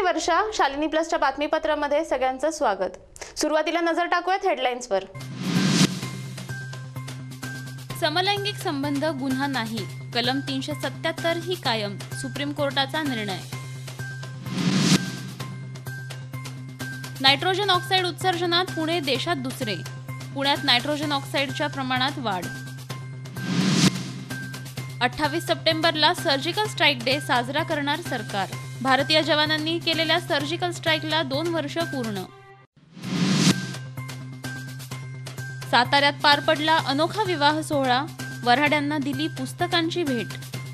वर्षा, शालिनी प्लसच्या बातमीपत्रामध्ये सगळ्यांचं स्वागत। सुरुवातीला नजर टाकूयात हेडलाईन्सवर। समलैंगिक संबंध गुन्हा नाही, कलम 377 ही कायम, सुप्रीम कोर्टाचा निर्णय। नायट्रोजन ऑक्साईड उत्सर्जनात पुणे देशात दुसरे, पुण्यात नायट्रोजन ऑक्साईडच्या प्रमाणात वाढ। 28 सप्टेंबरला सर्जिकल स्ट्राईक डे साजरा करणार सरकार, भारतीय जवानांनी केलेल्या सर्जिकल स्ट्राईकला 2 वर्ष पूर्ण। साताऱ्यात पार पडला अनोखा विवाह सोहळा, वऱ्हाड्यांना दिली पुस्तकांची भेट।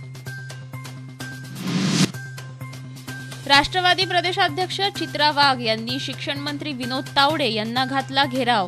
राष्ट्रवादी प्रदेशाध्यक्ष चित्रा वाघ यांनी शिक्षण मंत्री विनोद तावडे यांना घातला घेराव।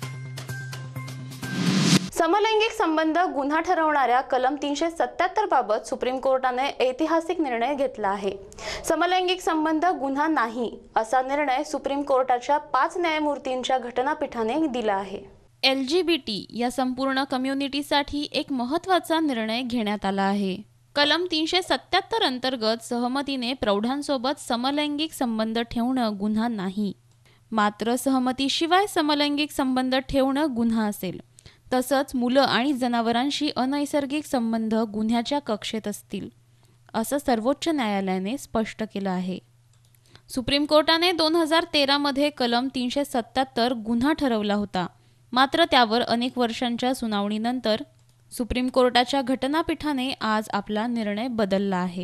समलैंगिक संबंध गुन्हा ठरवणाऱ्या कलम 377 बाबत सुप्रीम कोर्टाने ऐतिहासिक निर्णय घेतला आहे। समलैंगिक संबंध गुन्हा नाही असा निर्णय सुप्रीम कोर्टाच्या 5 न्यायमूर्तींच्या घटनापीठाने दिला आहे। LGBT या संपूर्ण कम्युनिटीसाठी एक महत्त्वाचा निर्णय घेण्यात आला आहे। कलम 377 अंतर्गत सहमतीने प्रौढांसोबत समलैंगिक संबंध ठेवणं गुन्हा नाही, मात्र सहमतीशिवाय समलैंगिक संबंध ठेवणं गुन्हा असेल। तसंच मुलं आणि जनावरांशी अनैसर्गिक संबंध गुन्ह्याच्या कक्षेत असतील, असं सर्वोच्च न्यायालयाने स्पष्ट केलं आहे। सुप्रीम कोर्टाने 2013 मध्ये कलम 377 गुन्हा ठरवला होता, मात्र त्यावर अनेक वर्षांच्या सुनावणीनंतर सुप्रीम कोर्टाच्या घटनापीठाने आज आपला निर्णय बदलला आहे।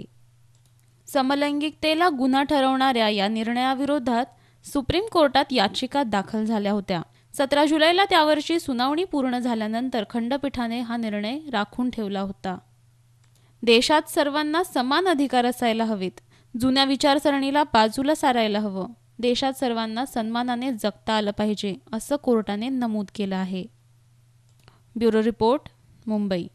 समलैंगिकतेला गुन्हा ठरवणाऱ्या या निर्णयाविरोधात सुप्रीम कोर्टात याचिका दाखल झाल्या होत्या। 17 जुलैला त्यावरची सुनावणी पूर्ण झाल्यानंतर खंडपीठाने हा निर्णय राखून ठेवला होता। देशात सर्वांना समान अधिकार असायला हवेत, जुन्या विचारसरणीला बाजूला सारायला हवं, देशात सर्वांना सन्मानाने जगता आलं पाहिजे, असं कोर्टाने नमूद केलं आहे। Bureau report, Mumbai.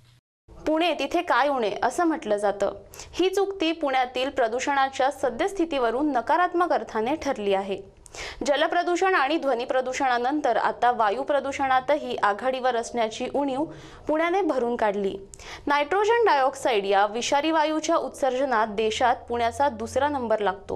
पुणे तिथे काय उणे असं म्हटलं जातं। ही चुक्ती पुण्यातील प्रदूषणाच्या सद्यस्थितीवरून नकारात्मक अर्थाने ठरली आहे। जलप्रदूषण आणि ध्वनी प्रदूषणानंतर आता वायू प्रदूषणातही आघाडीवर असण्याची उणीव पुण्याने भरून काढली। नायट्रोजन डायऑक्साईड या विषारी वायूच्या उत्सर्जनात देशात पुण्याचा दुसरा नंबर लागतो।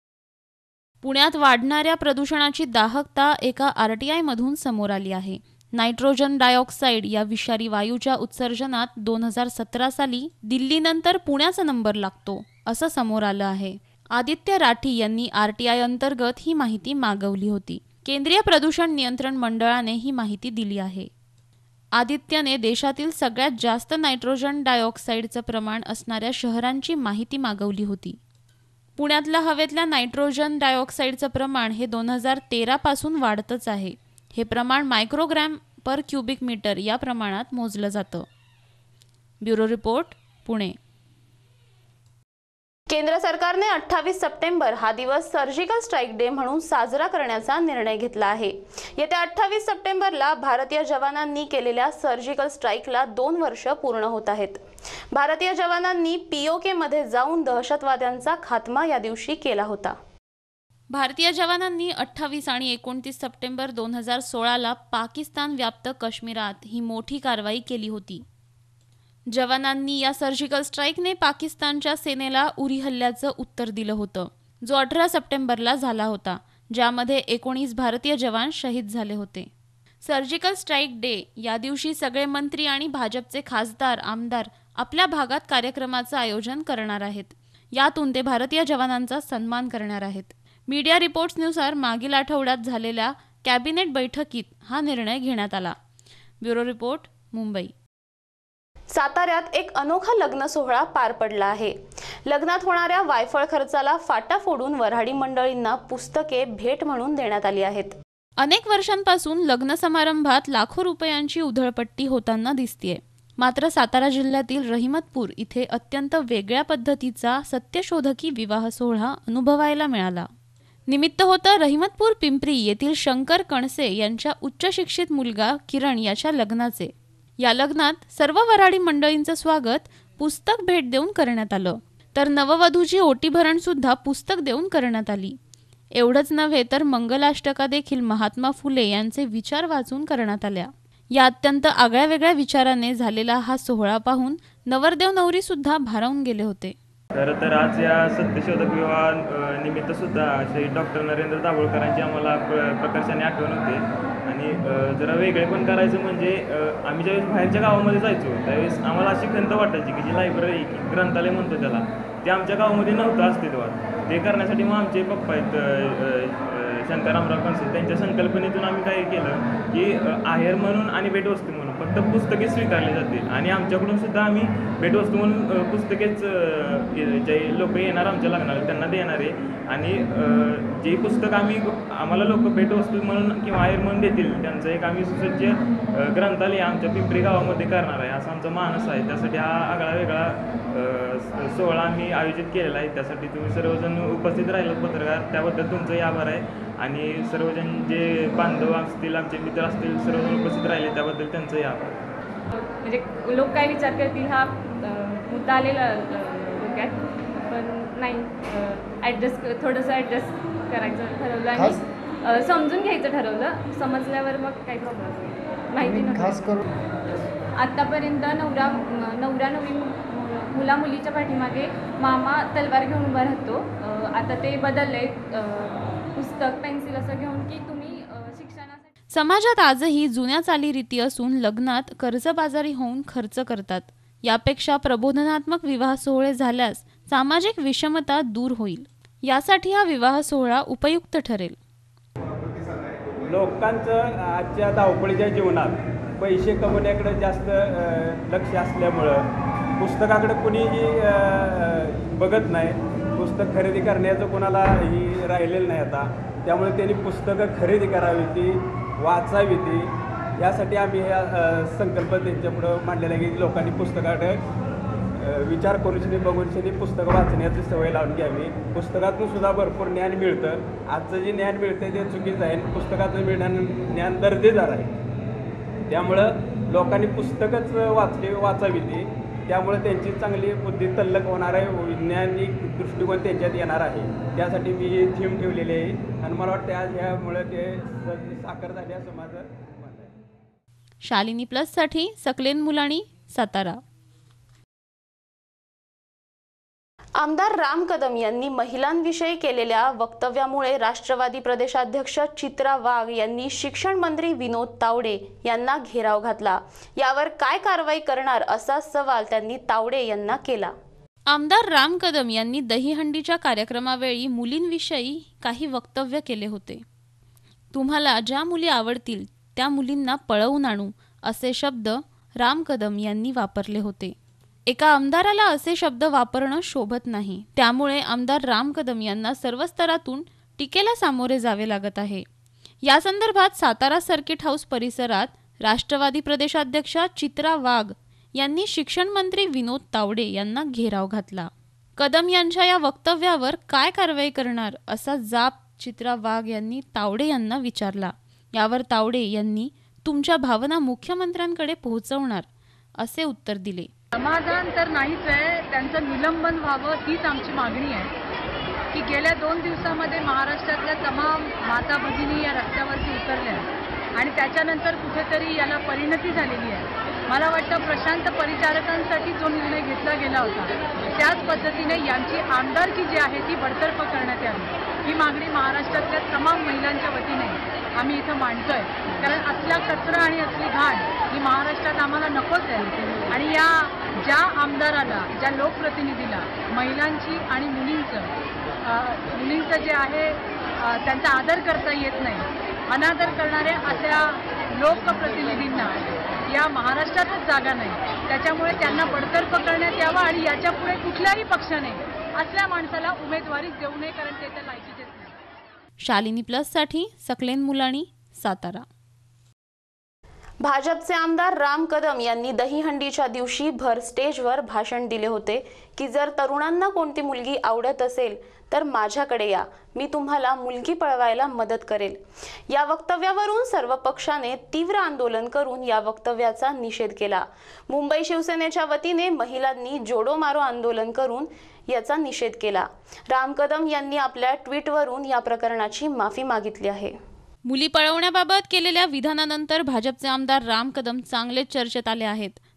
पुण्यात वाढणाऱ्या प्रदूषणाची दाहकता एका RTI मधून समोर आली आहे। नायट्रोजन डायऑक्साईड या विषारी वायूच्या उत्सर्जनात 2017 साली दिल्लीनंतर पुण्याचा नंबर लागतो, असं समोर आलं आहे। आदित्य राठी यांनी RTI अंतर्गत ही माहिती मागवली होती। केंद्रीय प्रदूषण नियंत्रण मंडळाने ही माहिती दिली आहे। आदित्यने देशातील सगळ्यात जास्त नायट्रोजन डायऑक्साईडचं प्रमाण असणाऱ्या शहरांची माहिती मागवली होती। पुण्यातल्या हवेतल्या नायट्रोजन डायऑक्साईडचं प्रमाण हे 2013 पासून वाढतच आहे। हे प्रमाण मायक्रोग्रॅम पर क्युबिक मीटर या प्रमाणात मोजलं जातं। Bureau report, Pune. केंद्र सरकारने 28 सप्टेंबर हा दिवस सर्जिकल स्ट्राईक डे म्हणून साजरा करण्याचा निर्णय घेतला आहे। येत्या 28 सप्टेंबरला भारतीय जवानांनी केलेल्या सर्जिकल स्ट्राईकला 2 वर्ष पूर्ण होत आहेत। भारतीय जवानांनी POK मध्ये जाऊन दहशतवाद्यांचा खात्मा या दिवशी केला होता। भारतीय जवानांनी 28 आणि 29 सप्टेंबर 2016 ला पाकिस्तान व्याप्त काश्मीरात ही मोठी कारवाई केली होती। जवानांनी या सर्जिकल स्ट्राईकने पाकिस्तानच्या सेनेला उरी हल्ल्याचं उत्तर दिलं होतं, जो 18 सप्टेंबरला झाला होता, ज्यामध्ये 19 भारतीय जवान शहीद झाले होते। सर्जिकल स्ट्राईक डे या दिवशी सगळे मंत्री आणि भाजपचे खासदार आमदार आपल्या भागात कार्यक्रमाचं आयोजन करणार आहेत। यातून ते भारतीय जवानांचा सन्मान करणार आहेत। मीडिया रिपोर्ट्सनुसार मागील आठवड्यात झालेल्या कॅबिनेट बैठकीत हा निर्णय घेण्यात आला। Bureau report, Mumbai. साताऱ्यात एक अनोखा लग्न सोहळा पार पडला आहे। लग्नात होणाऱ्या वायफळ खर्चाला फाटा फोडून वऱ्हाडी मंडळींना पुस्तके भेट म्हणून देण्यात आली आहेत। अनेक वर्षांपासून लग्न समारंभात लाखो रुपयांची उधळपट्टी होताना दिसतेय, मात्र सातारा जिल्ह्यातील रहिमतपूर इथे अत्यंत वेगळ्या पद्धतीचा सत्यशोधकी विवाह सोहळा अनुभवायला मिळाला। निमित्त होतं रहिमतपूर पिंपरी येथील शंकर कणसे यांच्या उच्च शिक्षित मुलगा किरण याच्या लग्नाचे। या लग्नात सर्व वऱ्हाडी मंडळींचं स्वागत पुस्तक भेट देऊन करण्यात आलं, तर नववधूची ओटी भरण सुद्धा पुस्तक देऊन करण्यात आली। एवढंच नव्हे तर मंगलाष्टका देखील महात्मा फुले यांचे विचार वाचून करण्यात आल्या। या अत्यंत आगळ्या वेगळ्या विचाराने झालेला हा सोहळा पाहून नवरदेव नवरी सुद्धा भारावून गेले होते। खरं तर आज या सत्यशोधक विवाह निमित्त सुद्धा शहीद डॉक्टर नरेंद्र दाभोळकरांची आम्हाला प्रकर्षाने आठवण होते. आणि जरा वेगळे पण करायचं म्हणजे आम्ही ज्यावेळेस बाहेरच्या गावामध्ये जायचो त्यावेळेस आम्हाला अशी खंत वाटायची की जी लायब्ररी ग्रंथालय म्हणतो त्याला, ते आमच्या गावामध्ये नव्हतं अस्तित्वात. ते करण्यासाठी मग आमचे पप्पा आहेत शंकररामराव कणसे, त्यांच्या संकल्पनेतून आम्ही काय केलं की आहेर म्हणून आणि भेटवस्तू म्हणून फक्त पुस्तके स्वीकारली जातील आणि आमच्याकडून सुद्धा आम्ही भेटवस्तू म्हणून पुस्तकेच जे लोक येणार आमच्या लग्नाला त्यांना देणार आहे. आणि जे पुस्तक आम्हाला लोक भेटवस्तू म्हणून किंवा आहेर म्हणून देतील त्यांचं एक आम्ही सुसज्ज ग्रंथालय आमच्या पिंपरी गावामध्ये करणार आहे, असा आमचा मानस आहे. त्यासाठी हा आगळा वेगळा सोहळा आम्ही आयोजित केलेला आहे. त्यासाठी तुम्ही सर्वजण उपस्थित राहिलात पत्रकार, त्याबद्दल तुमचंही आभार आहे. आणि सर्वजण जे बांधव असतील आमचे मित्र असतील सर्वजण उपस्थित राहिले त्याबद्दल त्यांचंही आभार. म्हणजे लोक काय विचार करतील हा मुद्दा आलेला डोक्यात, पण नाही थोडंसं ॲडजस्ट करायचं ठरवलं आणि समजून घ्यायचं ठरवलं. समजल्यावर मग काही प्रॉब्लेम माहिती नव्हतं. खास करून आत्तापर्यंत नवरा नवरी मुला मुलीच्या पाठीमागे मामा तलवार घेऊन उभा राहतो. आता ते बदलले, पुस्तक पेन्सिल असं घेऊन की तुम्ही शिक्षणासाठी. समाजात आजही जुन्या चालीरीती असून लग्नात कर्जबाजारी होऊन खर्च करतात. यापेक्षा प्रबोधनात्मक विवाह सोहळे झाल्यास सामाजिक विषमता दूर होईल. यासाठी हा विवाह सोहळा उपयुक्त ठरेल. लोकांचं आजच्या धावपळीच्या जीवनात पैसे कमवण्याकडे जास्त लक्ष असल्यामुळं पुस्तकाकडे कुणीही बघत नाही. पुस्तक खरेदी करण्याचं कोणालाही राहिलेलं नाही आता. त्यामुळे त्यांनी पुस्तकं खरेदी करावी, ती वाचावी, ती यासाठी आम्ही ह्या संकल्प त्यांच्यापुढं मांडलेला आहे की लोकांनी पुस्तकाकडे विचार करूनशनी बघूनशनी पुस्तकं वाचण्याची सवय लावून घ्यावी. पुस्तकातून सुद्धा भरपूर ज्ञान मिळतं. आजचं जे ज्ञान मिळतं ते चुकीचं आहे. पुस्तकातून मिळणारं ज्ञान दर्जेदार आहे. त्यामुळं लोकांनी पुस्तकच वाचावी ती. त्यामुळे त्यांची चांगली बुद्धी तल्लक होणार आहे, वैज्ञानिक दृष्टिकोन त्यांच्यात येणार आहे. त्यासाठी मी ही थीम ठेवलेली आहे आणि मला वाटतं आज ह्यामुळे ते साकार झाले असं माझं मत आहे. शालिनी प्लससाठी सकलेन मुलाणी, सातारा. आमदार राम कदम यांनी महिलांविषयी केलेल्या वक्तव्यामुळे राष्ट्रवादी प्रदेशाध्यक्ष चित्रा वाघ यांनी शिक्षण मंत्री विनोद तावडे यांना घेराव घातला. यावर काय कारवाई करणार असा सवाल त्यांनी तावडे यांना केला. आमदार राम कदम यांनी दहीहंडीच्या कार्यक्रमावेळी मुलींविषयी काही वक्तव्य केले होते. तुम्हाला ज्या मुली आवडतील त्या मुलींना पळवून आणू असे शब्द राम कदम यांनी वापरले होते. एका आमदाराला असे शब्द वापरणं शोभत नाही. त्यामुळे आमदार राम कदम यांना सर्व स्तरातून टीकेला सामोरे जावे लागत आहे. या संदर्भात सातारा सर्किट हाऊस परिसरात राष्ट्रवादी प्रदेशाध्यक्ष चित्रा वाघ यांनी शिक्षण मंत्री विनोद तावडे यांना घेराव घातला. कदम यांच्या या वक्तव्यावर काय कारवाई करणार असा जाब चित्रा वाघ यांनी तावडे यांना विचारला. यावर तावडे यांनी तुमच्या भावना मुख्यमंत्र्यांकडे पोहोचवणार असे उत्तर दिले. समाधान तर नाहीच आहे, त्यांचं निलंबन व्हावं हीच आमची मागणी आहे. की गेल्या 2 दिवसामध्ये महाराष्ट्रातल्या तमाम माता भगिनी या रस्त्यावरती उतरल्या आणि त्याच्यानंतर कुठेतरी याला परिणती झालेली आहे. मला वाटतं प्रशांत परिचारकांसाठी जो निर्णय घेतला गेला होता त्याच पद्धतीने यांची आमदारकी जी आहे ती बडतर्फ करण्यात यावी ही मागणी महाराष्ट्रातल्या तमाम महिलांच्या वतीने आम्ही इथं मांडतोय. कारण असला कचरा आणि असली घाण ही महाराष्ट्रात आम्हाला नकोच आहे. आणि या ज्या आमदाराला, ज्या लोकप्रतिनिधीला महिलांची आणि मुलींचं जे आहे त्यांचा आदर करता येत नाही, अनादर करणाऱ्या अशा लोकप्रतिनिधींना या महाराष्ट्रातच जागा नाही. त्याच्यामुळे त्यांना बडतर्फ करण्यात यावं आणि याच्यापुढे कुठल्याही पक्षाने असल्या माणसाला उमेदवारी देऊ नये, कारण ते त्या लायकीचेच नाही. शालिनी प्लससाठी सकलेन मुलाणी, सातारा. भाजपचे आमदार राम कदम यांनी दहीहंडीच्या दिवशी भर स्टेजवर भाषण दिले होते की जर तरुणांना कोणती मुलगी आवडत असेल तर माझ्याकडे या, मी तुम्हाला मुलगी पळवायला मदत करेल. या वक्तव्यावरून सर्व पक्षाने तीव्र आंदोलन करून या वक्तव्याचा निषेध केला. मुंबई शिवसेनेच्या वतीने महिलांनी जोडो मारो आंदोलन करून याचा निषेध केला. राम कदम यांनी आपल्या ट्विटवरून या प्रकरणाची माफी मागितली आहे. मुली पळवण्याबाबत केलेल्या विधानानंतर भाजपचे आमदार राम कदम चांगले चर्चेत आले आहेत.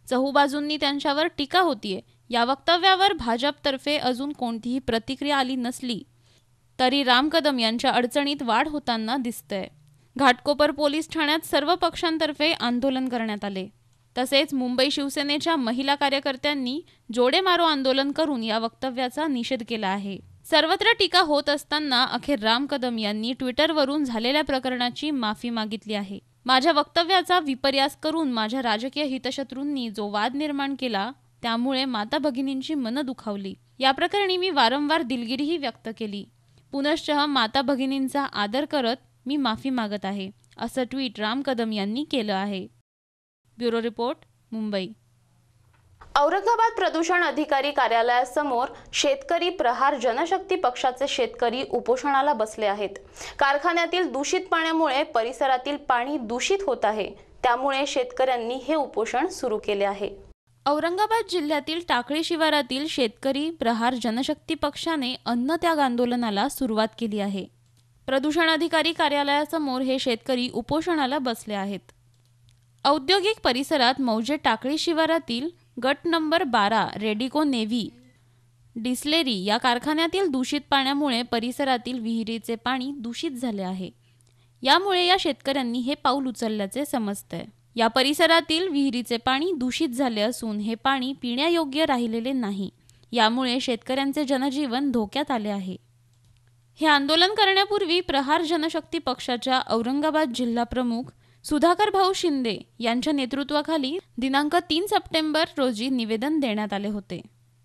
चहूबाजूंनी त्यांच्यावर टीका होतीये. या वक्तव्यावर भाजपतर्फे अजून कोणतीही प्रतिक्रिया आली नसली तरी राम कदम यांच्या अडचणीत वाढ होताना दिसतंय. घाटकोपर पोलीस ठाण्यात सर्व पक्षांतर्फे आंदोलन करण्यात आले. तसेच मुंबई शिवसेनेच्या महिला कार्यकर्त्यांनी जोडे मारो आंदोलन करून या वक्तव्याचा निषेध केला आहे. सर्वत्र टीका होत असताना अखेर राम कदम यांनी ट्विटरवरून झालेल्या प्रकरणाची माफी मागितली आहे. माझ्या वक्तव्याचा विपर्यास करून माझ्या राजकीय हितशत्रूंनी जो वाद निर्माण केला त्यामुळे माता भगिनींची मनं दुखावली. या प्रकरणी मी वारंवार दिलगिरीही व्यक्त केली. पुनश्च माता भगिनींचा आदर करत मी माफी मागत आहे, असं ट्विट राम कदम यांनी केलं आहे. Bureau report, Mumbai. औरंगाबाद प्रदूषण अधिकारी कार्यालयासमोर शेतकरी प्रहार जनशक्ती पक्षाचे शेतकरी उपोषणाला बसले आहेत. कारखान्यातील दूषित पाण्यामुळे परिसरातील पाणी दूषित होत आहे. त्यामुळे शेतकऱ्यांनी हे उपोषण सुरू केले आहे. औरंगाबाद जिल्ह्यातील टाकळी शिवारातील शेतकरी प्रहार जनशक्ती पक्षाने अन्नत्याग आंदोलनाला सुरुवात केली आहे. प्रदूषण अधिकारी कार्यालयासमोर हे शेतकरी उपोषणाला बसले आहेत. औद्योगिक परिसरात मौजे टाकळी शिवारातील गट नंबर 12 रेडिको नेव्ही डिस्लेरी या कारखान्यातील दूषित पाण्यामुळे परिसरातील विहिरीचे पाणी दूषित झाले आहे. यामुळे या शेतकऱ्यांनी हे पाऊल उचलल्याचे समजतंय. या परिसरातील विहिरीचे पाणी दूषित झाले असून हे पाणी पिण्यायोग्य राहिलेले नाही. यामुळे शेतकऱ्यांचे जनजीवन धोक्यात आले आहे. हे आंदोलन करण्यापूर्वी प्रहार जनशक्ती पक्षाच्या औरंगाबाद जिल्हा प्रमुख सुधाकर भाऊ शिंदे यांच्या नेतृत्वाखाली दिनांक 3 सप्टेंबर रोजी निवेदन देण्यात आले होते.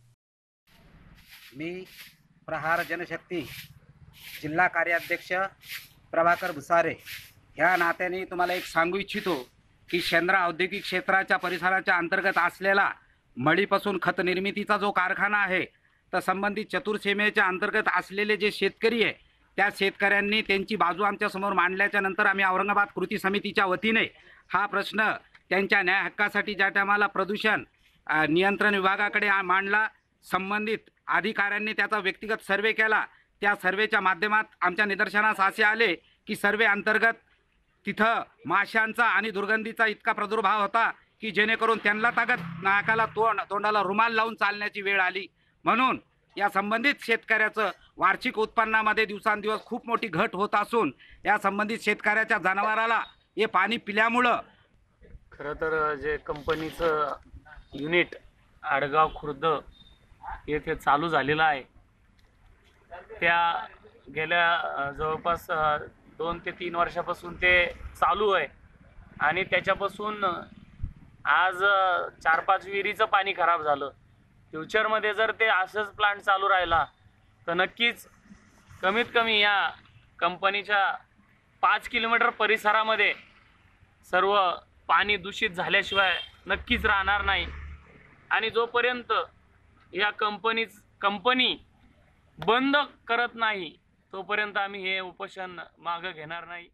मी प्रहार जनशक्ती जिल्हा कार्याध्यक्ष प्रभाकर भुसारे ह्या नात्याने तुम्हाला एक सांगू इच्छितो की शेंद्रा औद्योगिक क्षेत्राच्या परिसराच्या अंतर्गत असलेला मळीपासून खत निर्मितीचा जो कारखाना आहे तर संबंधित चतुर्सीमेच्या अंतर्गत असलेले जे शेतकरी आहे त्या शेतकऱ्यांनी त्यांची बाजू आमच्यासमोर मांडल्याच्या नंतर आम्ही औरंगाबाद कृती समितीच्या वतीने हा प्रश्न त्यांच्या न्याय हक्कासाठी ज्या टायमाला प्रदूषण नियंत्रण विभागाकडे मांडला. संबंधित अधिकाऱ्यांनी त्याचा व्यक्तिगत सर्वे केला. त्या सर्वेच्या माध्यमात आमच्या निदर्शनास असे आले की सर्वे अंतर्गत तिथं माशांचा आणि दुर्गंधीचा इतका प्रादुर्भाव होता की जेणेकरून त्यांना नाकाला तोंडाला रुमाल लावून चालण्याची वेळ आली. म्हणून या संबंधित शेतकऱ्याचं वार्षिक उत्पन्नामध्ये दिवसांदिवस खूप मोठी घट होत असून या संबंधित शेतकऱ्याच्या जनावराला हे पाणी पिल्यामुळं खरं तर जे कंपनीचं युनिट आडगाव खुर्द येथे चालू झालेलं आहे त्या गेल्या जवळपास 2 ते 3 वर्षापासून ते चालू आहे आणि त्याच्यापासून आज 4-5 विहिरीचं पाणी खराब झालं. फ्युचरमध्ये जर ते असंच प्लांट चालू राहिला तर नक्कीच कमीत कमी या कंपनीच्या 5 किलोमीटर परिसरामध्ये सर्व पाणी दूषित झाल्याशिवाय नक्कीच राहणार नाही. आणि जोपर्यंत या कंपनी बंद करत नाही तोपर्यंत आम्ही हे उपोषण मागे घेणार नाही.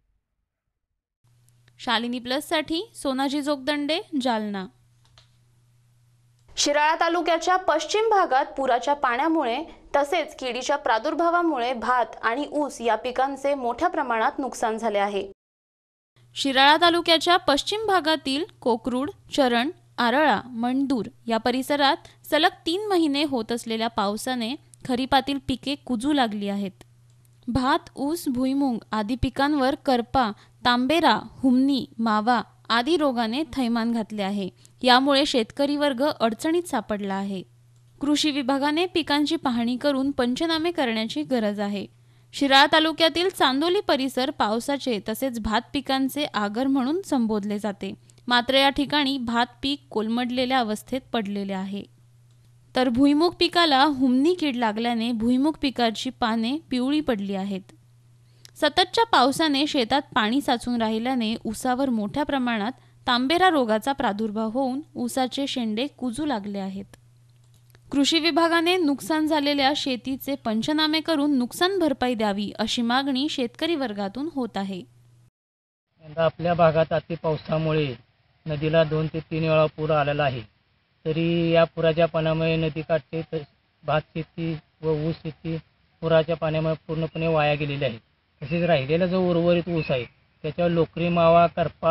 शालिनी प्लससाठी सोनाजी जोगदंडे, जालना. शिराळा तालुक्याच्या पश्चिम भागात पुराच्या पाण्यामुळे तसेच किडीच्या प्रादुर्भावामुळे भात आणि ऊस या पिकांचे मोठ्या प्रमाणात नुकसान झाले आहे. शिराळा तालुक्याच्या पश्चिम भागातील कोकरूड, चरण, आरळा, मणदूर या परिसरात सलग 3 महिने होत असलेल्या पावसाने खरीपातील पिके कुजू लागली आहेत. भात, ऊस, भुईमुग आदी पिकांवर करपा, तांबेरा, हुमणी, मावा आदी रोगाने थैमान घातले आहे. यामुळे शेतकरी वर्ग अडचणीत सापडला आहे. कृषी विभागाने पिकांची पाहणी करून पंचनामे करण्याची गरज आहे. शिराळा तालुक्यातील चांदोली परिसर पावसाचे तसेच भात पिकांचे आगर म्हणून संबोधले जाते. मात्र या ठिकाणी भात पीक कोलमडलेल्या अवस्थेत पडलेले आहे. तर भुईमुग पिकाला हुमणी कीड लागल्याने भुईमुग पिकाची पाने पिवळी पडली आहेत. सततच्या पावसाने शेतात पाणी साचून राहिल्याने ऊसावर मोठ्या प्रमाणात तांबेरा रोगाचा प्रादुर्भाव होऊन ऊसाचे शेंडे कुजू लागले आहेत. कृषी विभागाने नुकसान झालेल्या शेतीचे पंचनामे करून नुकसान भरपाई द्यावी अशी मागणी शेतकरी वर्गातून होत आहे. यंदा आपल्या भागात अति पावसामुळे नदीला 2 ते 3 वेळा पूर आलेला आहे. तरी या पुराच्या पाण्यामुळे नदीकाठचे भात शेती व ऊस शेती पुराच्या पाण्यामुळे पूर्णपणे वाया गेलेली आहे. तसेच राहिलेला जो उर्वरित ऊस आहे त्याच्यावर लोकरी, मावा, करपा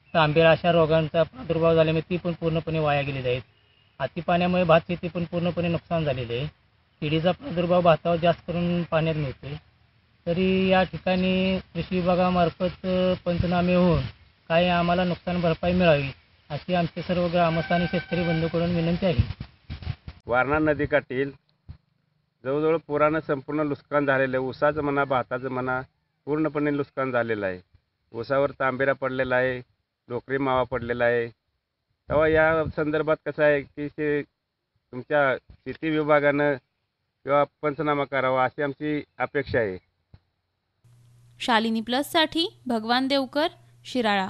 तांबेरा अशा रोगांचा प्रादुर्भाव झाल्यामुळे ती पण पूर्णपणे वाया गेलेली आहेत. अतिपाण्यामुळे भात शेती पण पूर्णपणे नुकसान झालेले आहे. किडीचा प्रादुर्भाव भातावर जास्त करून पाण्यात मिळतो. तरी या ठिकाणी कृषी विभागामार्फत पंचनामे होऊन काही आम्हाला नुकसान भरपाई मिळावी अशी आमचे सर्व ग्रामस्थ आणि शेतकरी बंधूकडून विनंती आहे. वारणा नदीकाठील जवळजवळ पुरानं संपूर्ण नुकसान झालेलं आहे. ऊसाचं म्हणा भाताचं म्हणा पूर्णपणे नुकसान झालेलं आहे. ऊसावर तांबेरा पडलेला आहे, डोकरी मावा पडलेला आहे. तेव्हा या संदर्भात कसं आहे की ते तुमच्या शेती विभागानं किंवा पंचनामा करावा अशी आमची अपेक्षा आहे. शालिनी प्लससाठी भगवान देवकर, शिराळा.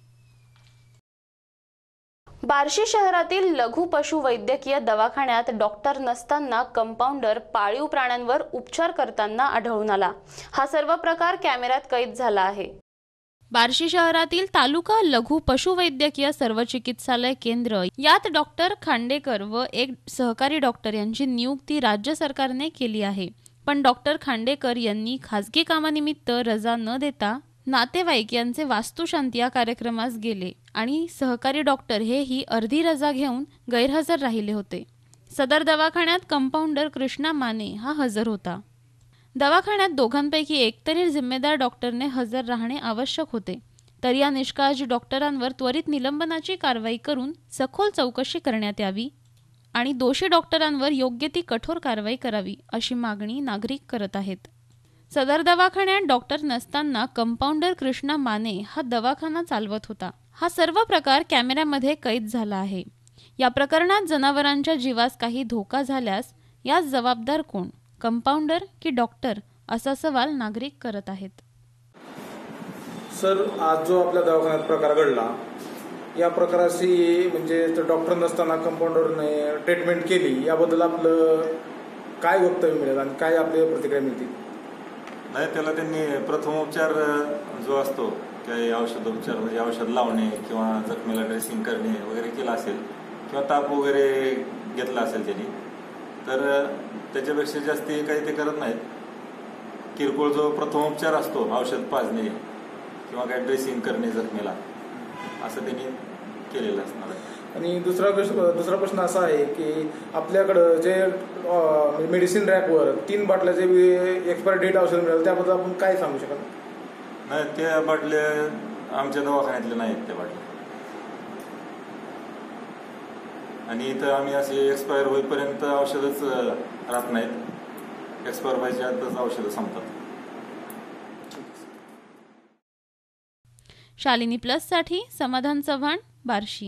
बार्शी शहरातील लघु पशुवैद्यकीय दवाखान्यात डॉक्टर नसताना कंपाऊंडर पाळीव प्राण्यांवर उपचार करताना आढळून आला. हा सर्व प्रकार कॅमेऱ्यात कैद झाला आहे. बार्शी शहरातील तालुका लघु पशुवैद्यकीय सर्व चिकित्सालय केंद्र यात डॉक्टर खांडेकर व एक सहकारी डॉक्टर यांची नियुक्ती राज्य सरकारने केली आहे. पण डॉक्टर खांडेकर यांनी खासगी कामानिमित्त रजा न देता नातेवाईक यांचे वास्तुशांती या कार्यक्रमास गेले आणि सहकारी डॉक्टर हेही अर्धी रजा घेऊन गैरहजर राहिले होते. सदर दवाखान्यात कंपाऊंडर कृष्णा माने हा हजर होता. दवाखान्यात दोघांपैकी एकतरी जिम्मेदार डॉक्टरने हजर राहणे आवश्यक होते. तर या निष्काळजी डॉक्टरांवर त्वरित निलंबनाची कारवाई करून सखोल चौकशी करण्यात यावी आणि दोषी डॉक्टरांवर योग्य ती कठोर कारवाई करावी अशी मागणी नागरिक करत आहेत. सदर दवाखान्यात डॉक्टर नसताना कंपाऊंडर कृष्णा माने हा दवाखाना चालवत होता. हा सर्व प्रकार कॅमेऱ्यामध्ये कैद झाला आहे. या प्रकरणात जनावरांच्या जीवास काही धोका झाल्यास यास जबाबदार कोण, कंपाऊंडर की डॉक्टर, असा सवाल नागरिक करत आहेत. सर, आज जो आपल्या दवाखान्यात प्रकार घडला या प्रकाराशी म्हणजे डॉक्टर नसताना कंपाऊंडरने ट्रीटमेंट केली याबद्दल आपलं काय वक्तव्य मिळेल आणि काय आपले प्रतिक्रिया मिळतील? नाही, त्याला त्यांनी प्रथमोपचार जो असतो काही औषधोपचार म्हणजे औषध लावणे किंवा जखमेला ड्रेसिंग करणे वगैरे केला असेल किंवा ताप वगैरे घेतला असेल त्यांनी, तर त्याच्यापेक्षा जास्ती काही ते करत नाहीत. किरकोळ जो प्रथमोपचार असतो औषध पाजणे किंवा काही ड्रेसिंग करणे जखमेला असं त्यांनी केलेलं असणार आहे. आणि दुसरा प्रश्न असा आहे की आपल्याकडं जे मेडिसिन रॅकवर 3 बाटल्या जे एक्सपायरी डेट औषध मिळालं त्याबद्दल आपण काय सांगू शकता? नाही, त्या बाटल्या आमच्या दवाखान्यातल्या नाहीत त्या बाटल्या. आणि इथं आम्ही असे एक्सपायर होईपर्यंत औषधच राहत नाहीत. एक्सपायर व्हायच्या आतच औषधं संपतात. शालिनी प्लससाठी समाधान चव्हाण, बार्शी.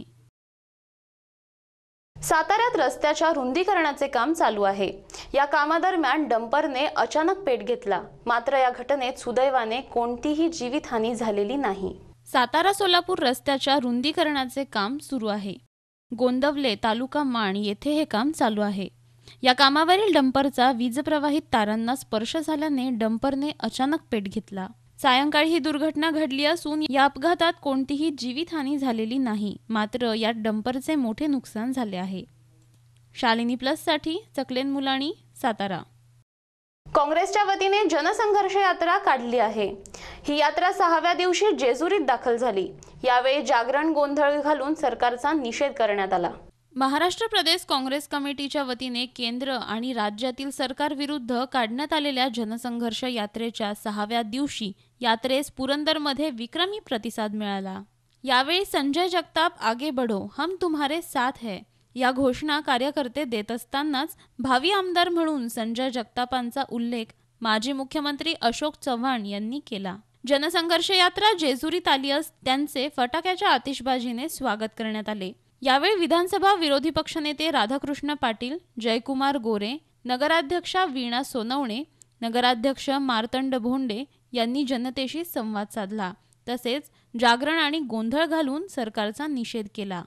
साताऱ्यात रस्त्याच्या रुंदीकरणाचे काम चालू आहे. या कामादरम्यान डंपरने अचानक पेट घेतला. मात्र या घटनेत सुदैवाने कोणतीही जीवितहानी झालेली नाही. सातारा सोलापूर रस्त्याच्या रुंदीकरणाचे काम सुरू आहे. गोंदवले तालुका माण येथे हे काम चालू आहे. या कामावरील डंपरचा वीजप्रवाहित तारांना स्पर्श झाल्याने डंपरने अचानक पेट घेतला. सायंकाळी ही दुर्घटना घडली असून या अपघातात कोणतीही जीवितहानी झालेली नाही. मात्र यात डंपरचे मोठे नुकसान झाले आहे. शालिनी प्लससाठी चकलेन मुलाणी, सातारा. काँग्रेसच्या वतीने जनसंघर्ष यात्रा काढली आहे. ही यात्रा 6व्या दिवशी जेजुरीत दाखल झाली. यावेळी जागरण गोंधळ घालून सरकारचा निषेध करण्यात आला. महाराष्ट्र प्रदेश काँग्रेस कमिटीच्या वतीने केंद्र आणि राज्यातील सरकारविरुद्ध काढण्यात आलेल्या जनसंघर्ष यात्रेच्या 6व्या दिवशी यात्रेस पुरंदरमध्ये विक्रमी प्रतिसाद मिळाला. यावेळी संजय जगताप आगे बढ़ो, हम तुम्हारे साथ है या घोषणा कार्यकर्ते देत असतानाच भावी आमदार म्हणून संजय जगतापांचा उल्लेख माजी मुख्यमंत्री अशोक चव्हाण यांनी केला. जनसंघर्ष यात्रा जेजुरीत आली त्यांचे फटाक्याच्या आतिषबाजीने स्वागत करण्यात आले. यावेळी विधानसभा विरोधी पक्षनेते राधाकृष्ण पाटील, जयकुमार गोरे, नगराध्यक्षा वीणा सोनवणे, नगराध्यक्ष मार्तंड भोंडे यांनी जनतेशी संवाद साधला. तसेच जागरण आणि गोंधळ घालून सरकारचा निषेध केला.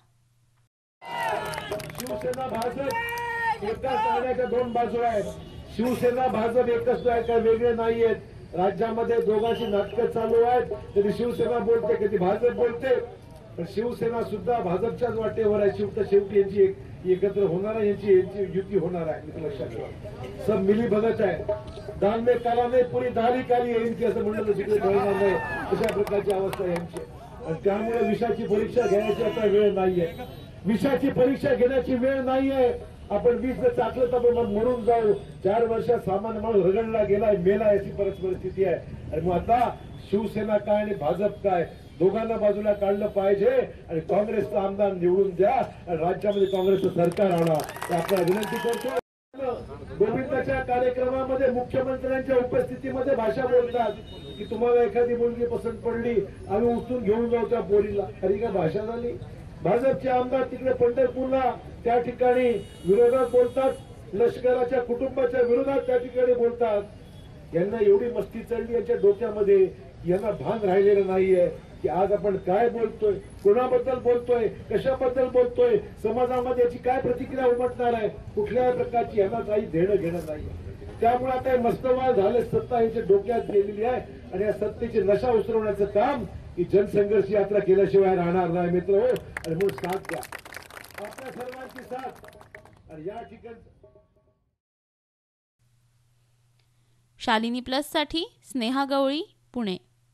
शिवसेना भाजप एकाच नाण्याच्या 2 बाजू आहेत. शिवसेना भाजप एकच आहे का वेगळे नाहीयेत. राज्यामध्ये दोघांची नाटकं चालू आहेत. कधी शिवसेना बोलते कधी भाजप बोलते. पण शिवसेना सुद्धा भाजपच्याच वाटेवर आहे. शेवटी यांची एकत्र होणार आहे, यांची युती होणार आहे. लक्षात ठेवा, सब मिली भगत आहे. दान में काला नाही पुरी दाली काली आहे यांची असं म्हणलं तर तिकडे कळणार नाही. अशा प्रकारची अवस्था आहे यांची. आणि त्यामुळे विषाची परीक्षा घेण्याची आता वेळ नाहीये. विषाची परीक्षा घेण्याची वेळ नाहीये. आपण वीज जर टाकलं तर आपण मरून जाऊ. 4 वर्षात सामान्य माणूस रगडला गेलाय, मेला, याची परिस्थिती आहे. आणि मग आता शिवसेना काय आणि भाजप काय, दोघांना बाजूला काढलं पाहिजे आणि काँग्रेसचा आमदार निवडून द्या आणि राज्यामध्ये काँग्रेसचं सरकार आणा, आपल्याला विनंती करतो. गोविंदाच्या कार्यक्रमामध्ये मुख्यमंत्र्यांच्या उपस्थितीमध्ये भाषा बोलतात की तुम्हाला एखादी मुलगी पसंत पडली, आम्ही उचलून घेऊन जाऊ त्या पोरीला. खरी काय भाषा झाली? भाजपचे आमदार तिकडे पंढरपूरला त्या ठिकाणी विरोधात बोलतात, लष्कराच्या कुटुंबाच्या विरोधात त्या ठिकाणी बोलतात. यांना एवढी मस्ती चढली यांच्या डोक्यामध्ये, यांना भान राहिलेलं नाहीये की आज आपण काय बोलतोय, कोणाबद्दल बोलतोय, कशाबद्दल बोलतोय, समाजामध्ये याची काय प्रतिक्रिया उमटणार आहे, कुठल्याही प्रकारची यांना काही देणं घेणं नाही. त्यामुळे आता मस्तवाल झाले, सत्ता यांच्या डोक्यात गेलेली आहे आणि या सत्तेची नशा उसरवण्याचं काम ही जनसंघर्ष यात्रा केल्याशिवाय राहणार नाही मित्र हो. आणि म्हणून साथ द्या, आपल्या सर्वांची साथ. आणि या ठिकाणी शालिनी प्लससाठी स्नेहा गवळी, पुणे.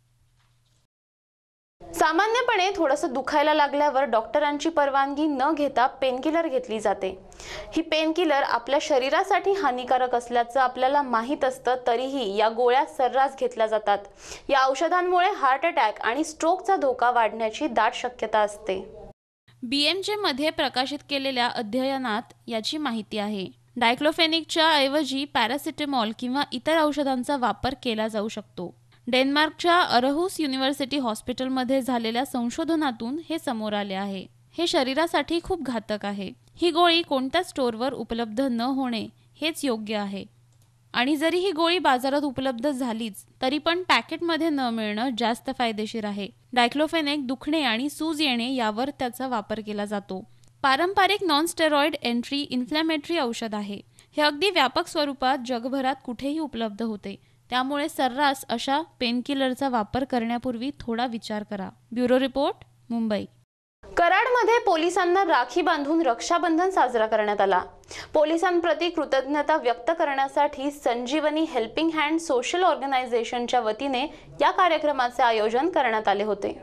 सामान्यपणे थोडंसं दुखायला लागल्यावर डॉक्टरांची परवानगी न घेता पेनकिलर घेतली जाते. ही पेनकिलर आपल्या शरीरासाठी हानिकारक असल्याचं आपल्याला माहीत असतं, तरीही या गोळ्या सर्रास घेतल्या जातात. या औषधांमुळे हार्ट अटॅक आणि स्ट्रोकचा धोका वाढण्याची दाट शक्यता असते. BMJ मध्ये प्रकाशित केलेल्या अध्ययनात याची माहिती आहे. डायक्लोफेनिकच्या ऐवजी पॅरासिटामॉल किंवा इतर औषधांचा वापर केला जाऊ शकतो. डेन्मार्कच्या अरहुस युनिव्हर्सिटी हॉस्पिटलमध्ये झालेल्या संशोधनातून हे समोर आले आहे. हे शरीरासाठी खूप घातक आहे. ही गोळी कोणत्याच स्टोअरवर उपलब्ध न होणे हेच योग्य आहे. आणि जरी ही गोळी बाजारात उपलब्ध झालीच तरी पण पॅकेटमध्ये न मिळणं जास्त फायदेशीर आहे. डायक्लोफेनेक दुखणे आणि सूज येणे यावर त्याचा वापर केला जातो. पारंपरिक नॉन स्टेरॉइड एंट्री इन्फ्लॅमेटरी औषध आहे. हे अगदी व्यापक स्वरूपात जगभरात कुठेही उपलब्ध होते. त्यामुळे सर्रास अशा पेनकिलरचा वापर करण्यापूर्वी थोडा विचार करा. Bureau report, Mumbai. कराडमध्ये पोलिसांना राखी बांधून रक्षाबंधन साजरा करण्यात आला. पोलिसांप्रती कृतज्ञता व्यक्त करण्यासाठी संजीवनी हेल्पिंग हँड सोशल ऑर्गनायझेशनच्या वतीने या कार्यक्रमाचे आयोजन करण्यात आले होते.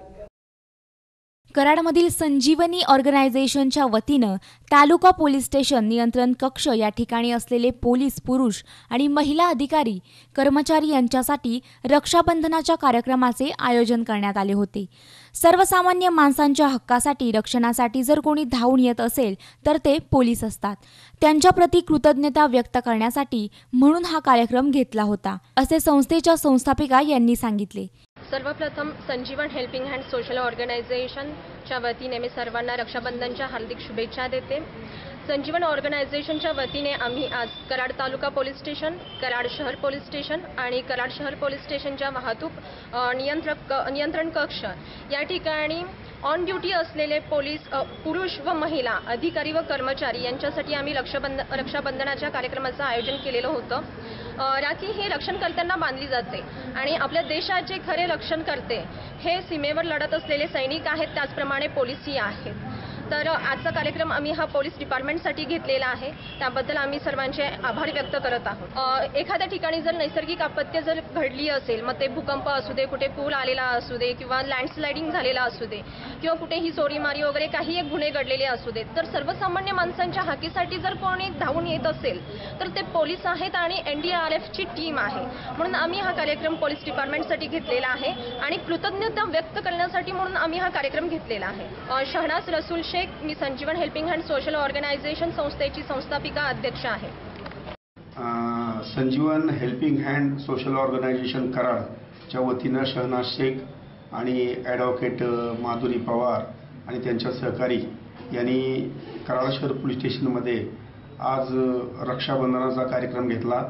कराडमधील संजीवनी ऑर्गनायझेशनच्या वतीनं तालुका पोलीस स्टेशन नियंत्रण कक्ष या ठिकाणी असलेले पोलीस पुरुष आणि महिला अधिकारी कर्मचारी यांच्यासाठी रक्षाबंधनाच्या कार्यक्रमाचे आयोजन करण्यात आले होते. सर्वसामान्य माणसांच्या हक्कासाठी रक्षणासाठी जर कोणी धावून येत असेल तर ते पोलीस असतात. त्यांच्याप्रती कृतज्ञता व्यक्त करण्यासाठी म्हणून हा कार्यक्रम घेतला होता, असे संस्थेच्या संस्थापिका यांनी सांगितले. सर्वप्रथम संजीवन हेल्पिंग हँड सोशल ऑर्गनायझेशनच्या वतीने मी सर्वांना रक्षाबंधनच्या हार्दिक शुभेच्छा देते. संजीवन ऑर्गनायझेशनच्या वतीने आम्ही आज कराड तालुका पोलीस स्टेशन, कराड शहर पोलीस स्टेशन आणि कराड शहर पोलीस स्टेशनच्या वाहतूक नियंत्रण कक्ष या ठिकाणी ऑन ड्युटी असलेले पोलीस पुरुष व महिला अधिकारी व कर्मचारी यांच्यासाठी आम्ही रक्षाबंधनाच्या कार्यक्रमाचं आयोजन केलेलं होतं. राखी ही रक्षणकर्त्यांना बांधली जाते आणि आपल्या देशाचे खरे रक्षण करते हे सीमेवर लढत असलेले सैनिक आहेत, त्याचप्रमाणे पोलीसही आहेत. तर आजचा कार्यक्रम आम्ही हा पोलीस डिपार्टमेंटसाठी घेतलेला आहे, त्याबद्दल आम्ही सर्वांचे आभार व्यक्त करत आहोत. एखाद्या ठिकाणी जर नैसर्गिक आपत्ती जर घडली असेल, मग ते भूकंप असू दे, कुठे पूर आलेला असू दे किंवा लँडस्लायडिंग झालेला असू दे किंवा कुठेही चोरीमारी वगैरे काही एक गुन्हे घडलेले असू देत, तर सर्वसामान्य माणसांच्या हकीसाठी जर कोणी धावून येत असेल तर ते पोलीस आहेत आणि NDRFची टीम आहे. म्हणून आम्ही हा कार्यक्रम पोलीस डिपार्टमेंटसाठी घेतलेला आहे आणि कृतज्ञता व्यक्त करण्यासाठी म्हणून आम्ही हा कार्यक्रम घेतलेला आहे. शहनाज रसूल शेख, मी संजीवन हेल्पिंग हँड सोशल ऑर्गनायझेशन संस्थेची संस्थापिका अध्यक्ष आहे. संजीवन हेल्पिंग हँड सोशल ऑर्गनायझेशन कराडच्या वतीनं शहनाज शेख आणि ॲडव्होकेट माधुरी पवार आणि त्यांच्या सहकारी यांनी कराड शहर पोलीस स्टेशनमध्ये आज रक्षाबंधनाचा कार्यक्रम घेतला.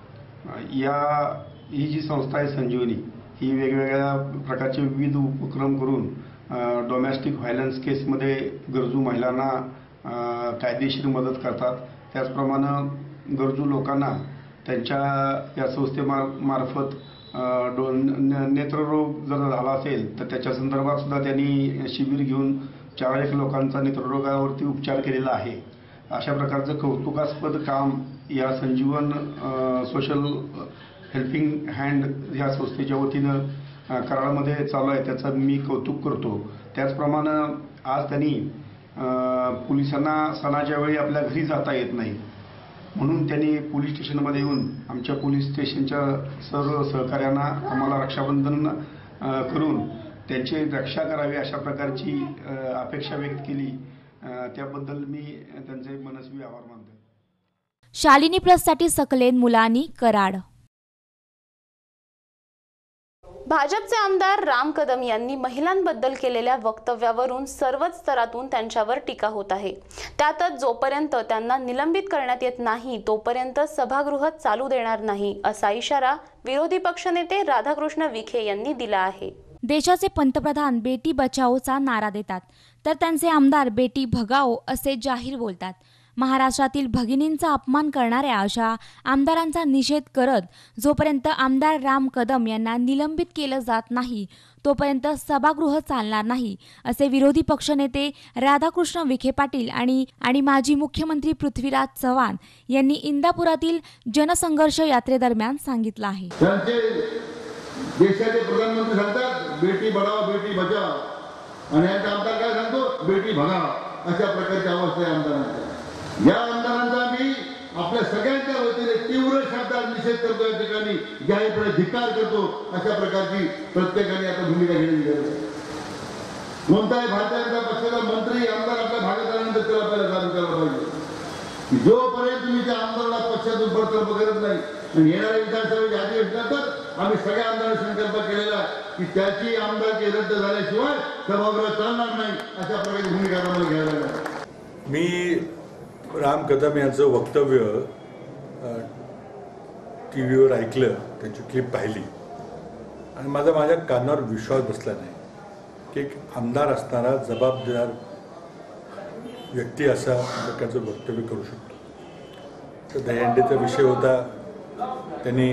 ही जी संस्था आहे संजीवनी, ही वेगवेगळ्या प्रकारचे विविध उपक्रम करून डोमेस्टिक व्हायलन्स केसमध्ये गरजू महिलांना कायदेशीर मदत करतात. त्याचप्रमाणे गरजू लोकांना त्यांच्या या संस्थेमार्फत नेत्ररोग जर झाला असेल तर त्याच्या संदर्भात सुद्धा त्यांनी शिबिर घेऊन 4 लोकांचा नेत्ररोगावरती उपचार केलेला आहे. अशा प्रकारचं कौतुकास्पद काम या संजीवन सोशल हेल्पिंग हँड ह्या संस्थेच्या वतीनं कराडमध्ये चालू आहे त्याचं मी कौतुक करतो. त्याचप्रमाणे आज त्यांनी पोलिसांना सणाच्या वेळी आपल्या घरी जाता येत नाही म्हणून त्यांनी पोलीस स्टेशनमध्ये येऊन आमच्या पोलीस स्टेशनच्या सर्व सहकार्यांना आम्हाला रक्षाबंधन करून त्यांची रक्षा करावी अशा प्रकारची अपेक्षा व्यक्त केली. त्याबद्दल मी त्यांचे मनस्वी आभार मानतो. शालिनी प्लससाठी सकलेन मुलानी, कराड. भाजपचे आमदार राम कदम यांनी महिलांबद्दल केलेल्या वक्तव्यावरून सर्वच स्तरातून त्यांच्यावर टीका होत आहे. त्यातच जोपर्यंत त्यांना निलंबित करण्यात येत नाही तोपर्यंत सभागृह चालू देणार नाही असा इशारा विरोधी पक्षनेते राधाकृष्ण विखे यांनी दिला आहे. देशाचे पंतप्रधान बेटी बचाओचा नारा देतात तर त्यांचे आमदार बेटी भगाओ असे जाहीर बोलतात. महाराष्ट्रातील भगिनींचा अपमान करणाऱ्या अशा आमदारांचा निषेध करत जोपर्यंत आमदार राम कदम यांना निलंबित केलं जात नाही तोपर्यंत सभागृह चालणार नाही असे विरोधी पक्षनेते राधाकृष्ण विखे पाटील आणि माजी मुख्यमंत्री पृथ्वीराज चव्हाण यांनी इंदापुरातील जनसंघर्ष यात्रेदरम्यान सांगितलं आहे. देशाचे प्रधानमंत्री सांगतात बेटी बचाओ बेटी बचाओ आणि यांचा आमदार काय सांगतो बेटी भगाओ. अशा प्रकारची अवस्था आहे आमदारांची. या आमदारांचा मी आपल्या सगळ्यांच्या वतीने तीव्र शब्दात निषेध करतो. या ठिकाणी जाहीरपणे धिक्कार करतो. अशा प्रकारची प्रत्येकाने आता भूमिका घेण्याची गरज आहे. कोणताही भारतीय जनता पक्षाचा मंत्री आमदार आपल्या भागात आल्यानंतर त्याला आपल्याला चालू करायला पाहिजे. जोपर्यंत तुम्ही त्या आमदाराला पक्षातून बडतर्फ करत नाही आणि येणाऱ्या विधानसभेच्या अधिवेशनानंतर आम्ही सगळ्या आमदारांनी संकल्प केलेला की त्याची आमदारकी रद्द झाल्याशिवाय सभागृह चालणार नाही. अशा प्रकारची भूमिका आम्हाला घ्यायला लागली. मी राम कदम यांचं वक्तव्य टी व्हीवर ऐकलं, त्यांची क्लिप पाहिली आणि माझ्या कानावर विश्वास बसला नाही की एक आमदार असणारा जबाबदार व्यक्ती असा प्रकारचं वक्तव्य करू शकतो. तर दहीहंडीचा विषय होता. त्यांनी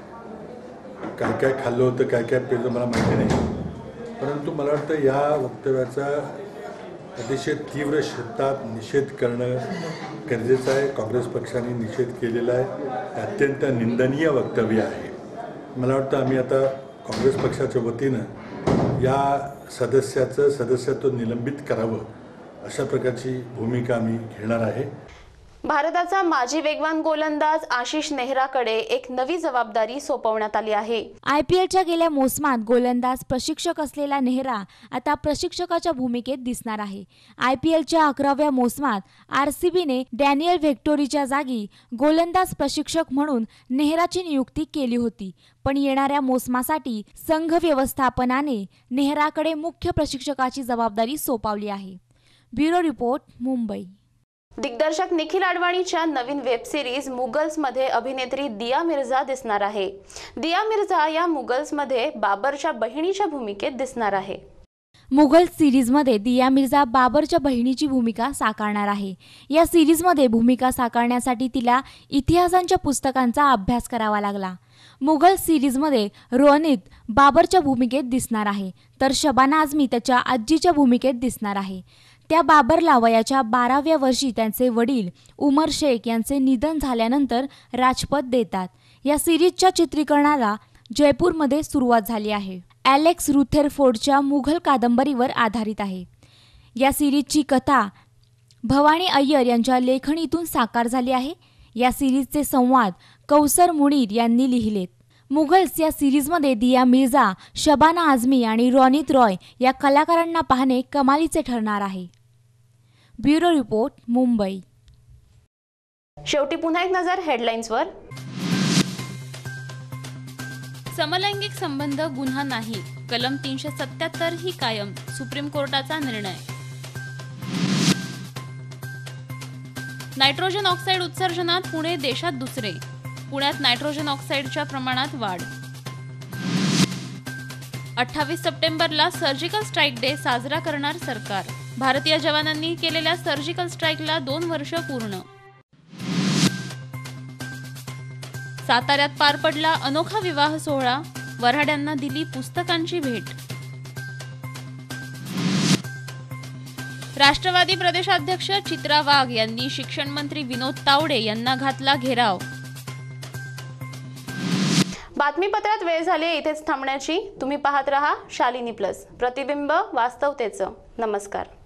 काय काय खाल्लं होतं काय काय पेलं मला माहिती नाही, परंतु मला वाटतं या वक्तव्याचा अतिशय तीव्र शब्दात निषेध करणं गरजेचं आहे. काँग्रेस पक्षाने निषेध केलेला आहे. अत्यंत निंदनीय वक्तव्य आहे. मला वाटतं आम्ही आता काँग्रेस पक्षाच्या वतीनं या सदस्याचं सदस्यत्व निलंबित करावं अशा प्रकारची भूमिका आम्ही घेणार आहे. भारताचा माजी वेगवान गोलंदाज आशिष नेहराकडे एक नवी जबाबदारी सोपवण्यात आली आहे. IPLच्या गेल्या मोसमात गोलंदाज प्रशिक्षक असलेला नेहरा आता प्रशिक्षकाच्या भूमिकेत दिसणार आहे. IPLच्या 11व्या मोसमात RCBने डॅनियल व्हेक्टोरीच्या जागी गोलंदाज प्रशिक्षक म्हणून नेहराची नियुक्ती केली होती, पण येणाऱ्या मोसमासाठी संघ व्यवस्थापनाने नेहराकडे मुख्य प्रशिक्षकाची जबाबदारी सोपवली आहे. Bureau report, Mumbai. दिग्दर्शक निखिल आडवाणीच्या नवीन वेब सिरीज मुगल्समध्ये अभिनेत्री दिया मिर्झा दिसणार आहे. दिया मिर्झा या मुगल्समध्ये बाबरच्या बहिणीच्या भूमिकेत दिसणार आहे. मुघल सिरीजमध्ये दिया मिर्झा बाबरच्या बहिणीची भूमिका साकारणार आहे. या सिरीजमध्ये भूमिका साकारण्यासाठी तिला इतिहासांच्या पुस्तकांचा अभ्यास करावा लागला. मुघल सिरीजमध्ये रोनित बाबरच्या भूमिकेत दिसणार आहे तर शबाना आझमी त्याच्या आजीच्या भूमिकेत दिसणार आहे. त्या बाबरला वयाच्या 12व्या वर्षी त्यांचे वडील उमर शेख यांचे निधन झाल्यानंतर राजपद देतात. या सिरीजच्या चित्रीकरणाला जयपूरमध्ये सुरुवात झाली आहे. ॲलेक्स रुथेरफोर्डच्या मुघल कादंबरीवर आधारित आहे. या सिरीजची कथा भवानी अय्यर यांच्या लेखणीतून साकार झाली आहे. या सिरीजचे संवाद कौसर मुनीर यांनी लिहिलेत. मुघल्स या सिरीजमध्ये दिया मिर्झा, शबाना आझमी आणि रोनित रॉय या कलाकारांना पाहणे कमालीचे ठरणार आहे. Bureau report, Mumbai. शेवटी पुन्हा एक नजर हेडलाईन्सवर. समलैंगिक संबंध गुन्हा नाही, कलम 377 ही कायम, सुप्रीम कोर्टाचा निर्णय. नायट्रोजन ऑक्साईड उत्सर्जनात पुणे देशात दुसरे, पुण्यात नायट्रोजन ऑक्साईडच्या प्रमाणात वाढ. 28 सप्टेंबरला सर्जिकल स्ट्राईक डे साजरा करणार सरकार. भारतीय जवानांनी केलेल्या सर्जिकल स्ट्राईकला 2 वर्ष पूर्ण. साताऱ्यात पार पडला अनोखा विवाह सोहळा, वऱ्हाड्यांना दिली पुस्तकांची भेट. राष्ट्रवादी प्रदेशाध्यक्ष चित्रा वाघ यांनी शिक्षण मंत्री विनोद तावडे यांना घातला घेराव. बातमीपत्रात वेळ झाली इथेच थांबण्याची. तुम्ही पाहत रहा शालिनी प्लस, प्रतिबिंब वास्तवतेचं. नमस्कार.